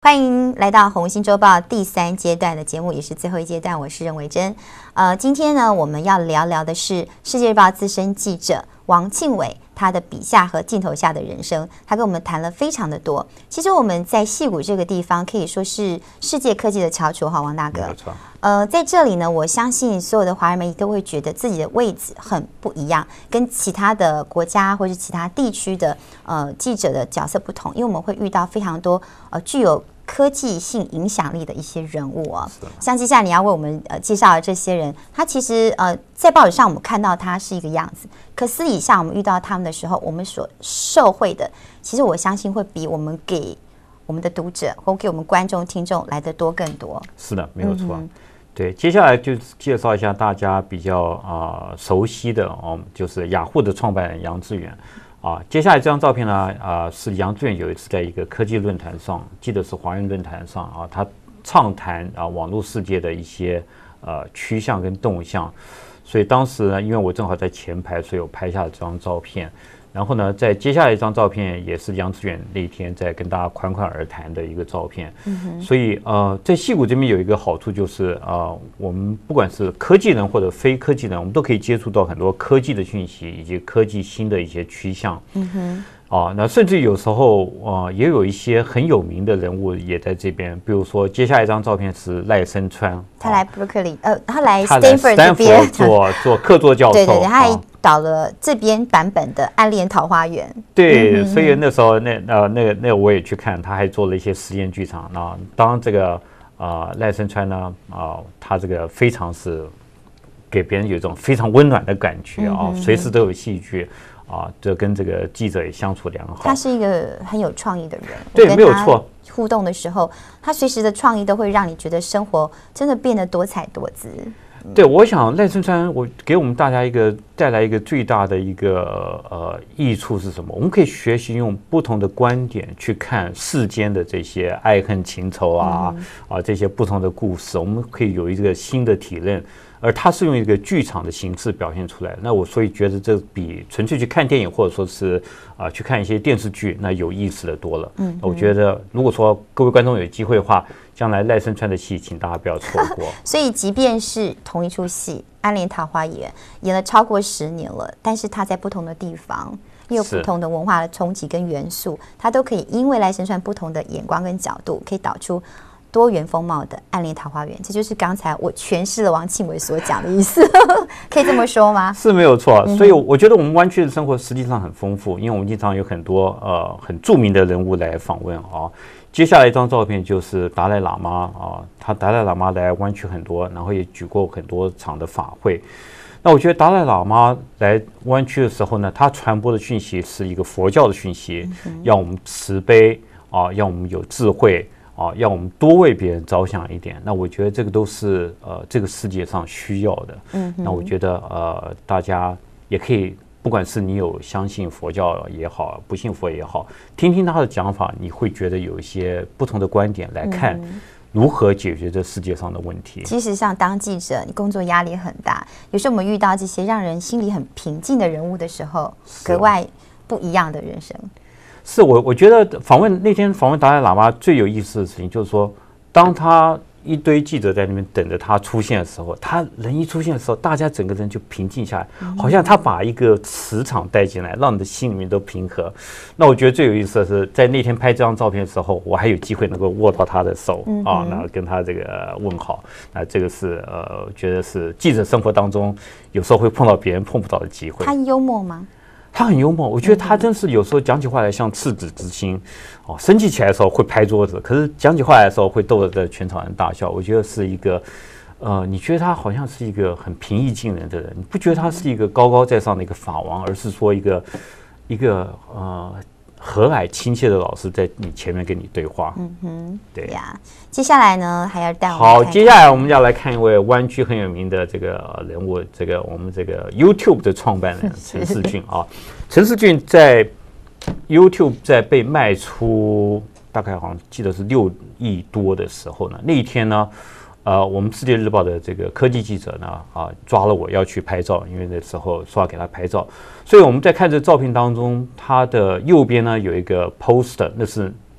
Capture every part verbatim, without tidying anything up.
欢迎来到红星周报第三阶段的节目，也是最后一阶段。我是任维珍。呃，今天呢，我们要聊聊的是世界日报资深记者王庆伟他的笔下和镜头下的人生。他跟我们谈了非常的多。其实我们在矽谷这个地方可以说是世界科技的翘楚哈，王大哥。 没错。 呃，在这里呢，我相信所有的华人媒体都会觉得自己的位置很不一样，跟其他的国家或是其他地区的呃记者的角色不同，因为我们会遇到非常多呃具有科技性影响力的一些人物啊，像接下来你要为我们呃介绍的这些人，他其实呃在报纸上我们看到他是一个样子，可私底下我们遇到他们的时候，我们所受惠的，其实我相信会比我们给我们的读者或给我们观众听众来得多更多。 是的，没有错。嗯、对，接下来就介绍一下大家比较啊、呃、熟悉的哦，就是雅虎的创办人杨致远。啊，接下来这张照片呢，啊，是杨致远有一次在一个科技论坛上，记得是华人论坛上啊，他畅谈啊网络世界的一些呃趋向跟动向，所以当时呢，因为我正好在前排，所以我拍下了这张照片。然后呢，在接下来一张照片也是杨致远那天在跟大家侃侃而谈的一个照片。嗯、所以呃，在矽谷这边有一个好处就是呃，我们不管是科技人或者非科技人，我们都可以接触到很多科技的讯息以及科技新的一些趋向。嗯哼。啊，那甚至有时候啊、呃，也有一些很有名的人物也在这边，比如说接下来一张照片是赖声川， 他来 Berkeley， 呃，他来 Stanford 这边做做客座教授， 对对对，他还导了这边版本的《暗恋桃花源》。 对，嗯、所以那时候那呃那个那个我也去看，他还做了一些实验剧场。那当这个啊、呃、赖声川呢啊、呃，他这个非常是给别人有一种非常温暖的感觉啊，嗯、随时都有戏剧。啊，这跟这个记者也相处良好。 他是一个很有创意的人， 对，没有错。 互动的时候，他随时的创意都会让你觉得生活真的变得多彩多姿。 嗯、对，我想赖声川，我给我们大家一个带来一个最大的一个呃益处是什么？我们可以学习用不同的观点去看世间的这些爱恨情仇啊、嗯、啊这些不同的故事，我们可以有一个新的体认。而它是用一个剧场的形式表现出来，那我所以觉得这比纯粹去看电影或者说是啊、呃、去看一些电视剧那有意思的多了。嗯，我觉得如果说各位观众有机会的话，将来赖声川的戏，请大家不要错过。 所以即便是同一出戏《暗恋桃花源》演了超过十年了，但是它在不同的地方，也有不同的文化的冲击跟元素，它都可以因为赖声川不同的眼光跟角度，可以导出多元风貌的暗恋桃花源，这就是刚才我诠释了王庆伟所讲的意思，可以这么说吗？ 是没有错，所以我觉得我们湾区的生活实际上很丰富，因为我们经常有很多呃很著名的人物来访问啊。接下来一张照片就是达赖喇嘛啊，他达赖喇嘛来湾区很多，然后也举过很多场的法会。那我觉得达赖喇嘛来湾区的时候呢，他传播的讯息是一个佛教的讯息，嗯、要我们慈悲啊，要我们有智慧。啊，要我们多为别人着想一点，那我觉得这个都是呃这个世界上需要的。嗯，那我觉得呃大家也可以，不管是你有相信佛教也好，不信佛也好，听听他的讲法，你会觉得有一些不同的观点来看如何解决这世界上的问题。 其实像当记者，你工作压力很大，有时候我们遇到这些让人心里很平静的人物的时候，格外不一样的人生。 是我，我觉得访问那天访问达赖喇嘛最有意思的事情，就是说，当他一堆记者在那边等着他出现的时候，他人一出现的时候，大家整个人就平静下来，好像他把一个磁场带进来，让你的心里面都平和。那我觉得最有意思的是，在那天拍这张照片的时候，我还有机会能够握到他的手、嗯、啊，然后跟他这个问好。那这个是呃，我觉得是记者生活当中有时候会碰到别人碰不到的机会。 他幽默吗？ 他很幽默，我觉得他真是有时候讲起话来像赤子之心，哦，生气起来的时候会拍桌子，可是讲起话来的时候会逗得全场人大笑。我觉得是一个，呃，你觉得他好像是一个很平易近人的人，你不觉得他是一个高高在上的一个法王，而是说一个一个呃和蔼亲切的老师在你前面跟你对话。嗯哼，对呀。 接下来呢，还要带我们好，接下来我们要来看一位湾区很有名的这个人物，这个我们这个 YouTube 的创办人陈士峻啊。陈士峻在 YouTube 在被卖出大概好像记得是六亿多的时候呢，那一天呢，呃，我们世界日报的这个科技记者呢啊抓了我要去拍照，因为那时候说要给他拍照，所以我们在看这照片当中，他的右边呢有一个 poster， 那是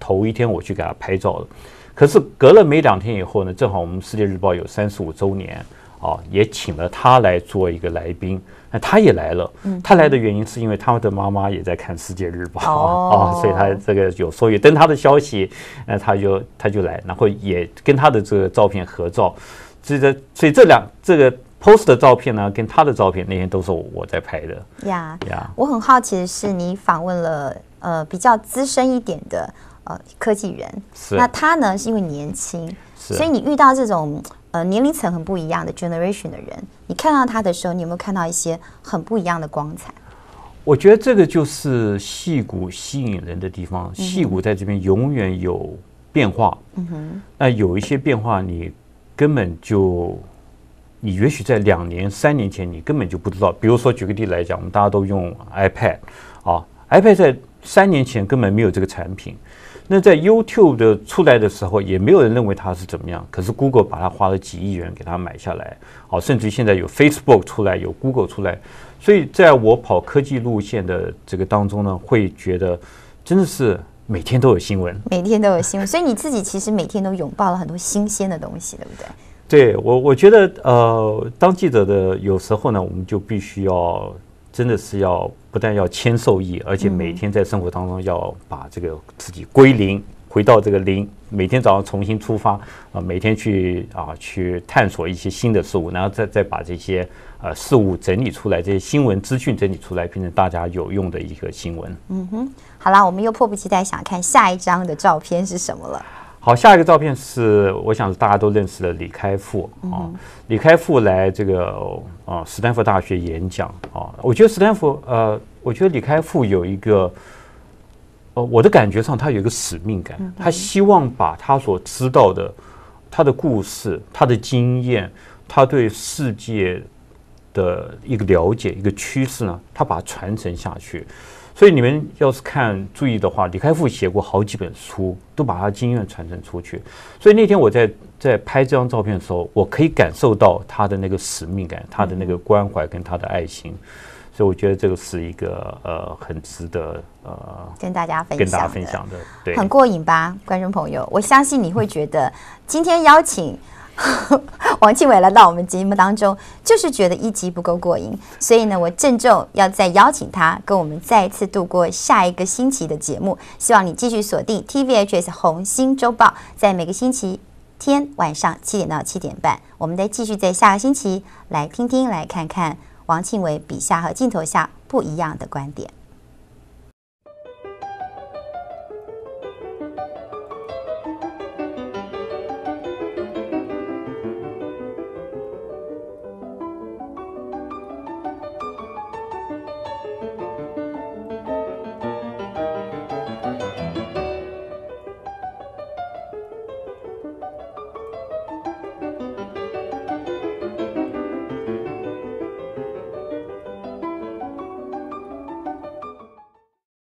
头一天我去给他拍照的。可是隔了没两天以后呢，正好我们世界日报有三十五周年啊，也请了他来做一个来宾。那他也来了，他来的原因是因为他的妈妈也在看世界日报啊、哦哦，所以他这个有所以登他的消息，那他就他就来，然后也跟他的这个照片合照。这个所以这两这个 post 的照片呢，跟他的照片那天都是我在拍的呀呀。我很好奇的是，你访问了呃比较资深一点的呃科技人，是那他呢是因为年轻，所以你遇到这种。呃，年龄层很不一样的 generation 的人，你看到他的时候，你有没有看到一些很不一样的光彩？ 我觉得这个就是矽谷吸引人的地方。矽谷在这边永远有变化，嗯哼，那有一些变化你根本就，你也许在两年、三年前你根本就不知道。比如说举个例来讲，我们大家都用 iPad 啊 ，iPad 在三年前根本没有这个产品。那在 YouTube 的出来的时候，也没有人认为它是怎么样。可是 Google 把它花了几亿元给它买下来，好，甚至于现在有 Facebook 出来，有 Google 出来。所以在我跑科技路线的这个当中呢，会觉得真的是每天都有新闻， 每天都有新闻。所以你自己其实每天都拥抱了很多新鲜的东西，对不对？ 对我，我觉得呃，当记者的有时候呢，我们就必须要。真的是要不但要谦受益，而且每天在生活当中要把这个自己归零，回到这个零，每天早上重新出发啊，每天去啊去探索一些新的事物，然后再再把这些呃事物整理出来，这些新闻资讯整理出来，变成大家有用的一个新闻。 嗯哼，好啦，我们又迫不及待想看下一张的照片是什么了。 好，下一个照片是我想大家都认识的李开复啊，李开复来这个啊斯坦福大学演讲啊，我觉得斯坦福呃，我觉得李开复有一个呃，我的感觉上他有一个使命感，他希望把他所知道的、他的故事、他的经验、他对世界的一个了解、一个趋势呢，他把它传承下去。所以你们要是看注意的话，李开复写过好几本书，都把他经验传承出去。所以那天我在在拍这张照片的时候，我可以感受到他的那个使命感，他的那个关怀跟他的爱心。所以我觉得这个是一个呃很值得呃跟大家分享跟大家分享的，对， 很过瘾吧，观众朋友？我相信你会觉得今天邀请王庆伟来到我们节目当中，就是觉得一集不够过瘾，所以呢，我郑重要再邀请他跟我们再一次度过下一个星期的节目。希望你继续锁定 T V H S 红星周报，在每个星期天晚上七点到七点半，我们再继续在下个星期来听听、来看看王庆伟笔下和镜头下不一样的观点。